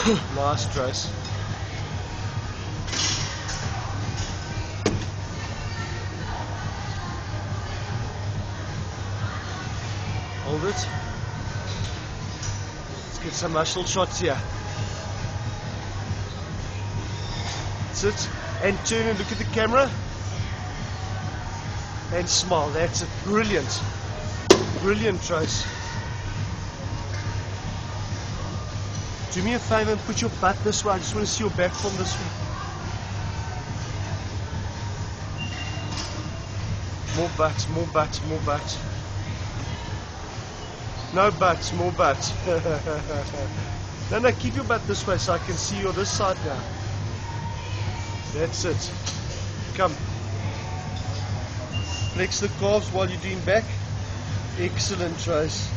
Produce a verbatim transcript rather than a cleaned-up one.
Nice, Trace. Hold it. Let's get some muscle shots here. Sit and turn and look at the camera. And smile. That's it. Brilliant. Brilliant, Trace. Do me a favor and put your butt this way. I just want to see your back from this way. More butt, more butt, more butt. No butt, more butt. No, no, keep your butt this way so I can see you on this side now. That's it. Come. Flex the calves while you're doing back. Excellent, Trace.